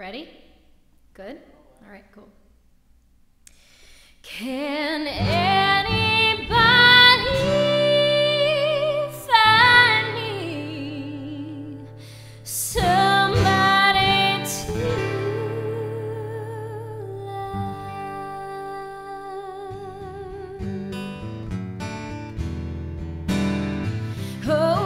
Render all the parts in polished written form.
Ready? Good? All right, cool. Can anybody find me somebody to love? Oh.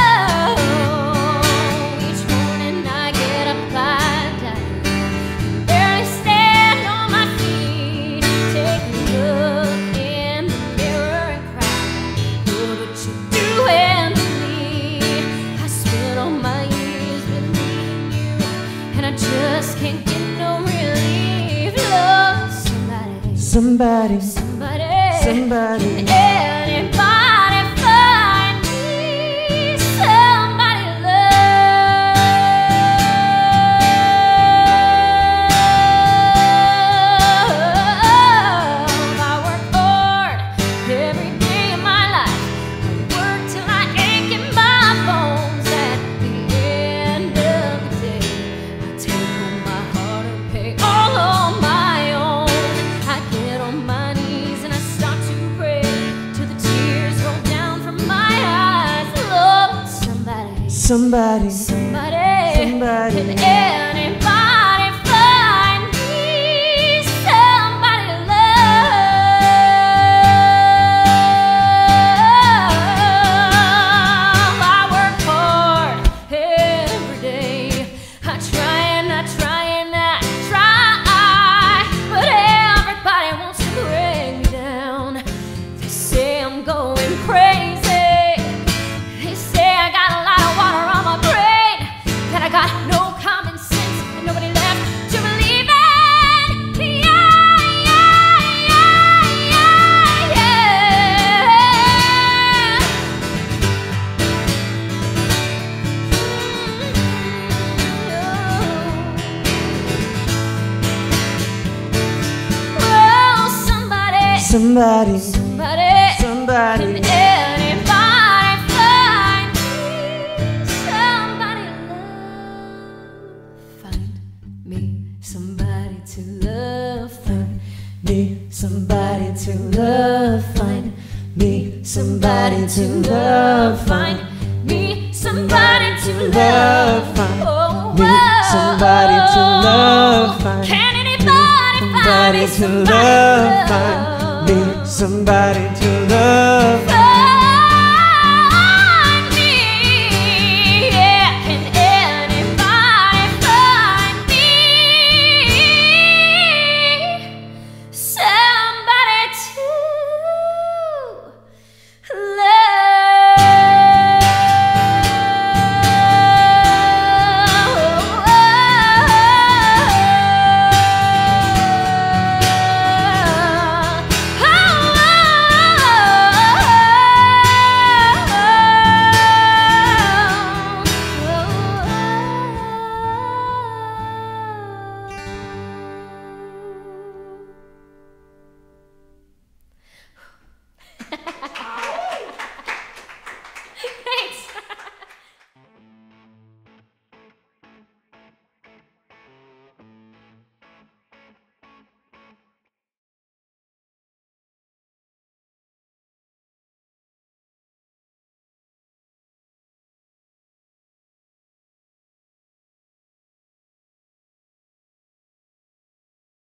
Just can't get no relief. Love somebody, somebody, somebody, somebody. Can anybody find me somebody to love? I work hard every day of my life. I work till I ache in my bones. At the end of the day, all on my own. I get on my knees and I start to pray till the tears roll down from my eyes. Lord, somebody, somebody, somebody, somebody. Can anybody find me somebody to love? I work hard every day. I try and I try and I going crazy. They say I got a lot of water on my brain, that I got no common sense and nobody left to believe in. Oh, somebody, somebody, somebody. Somebody. Can anybody find me somebody to love? Find me somebody to love. Find me somebody to love. Find me somebody to love. Find me somebody to love. Find me somebody to love. Can anybody find me somebody to love? Find me somebody to love.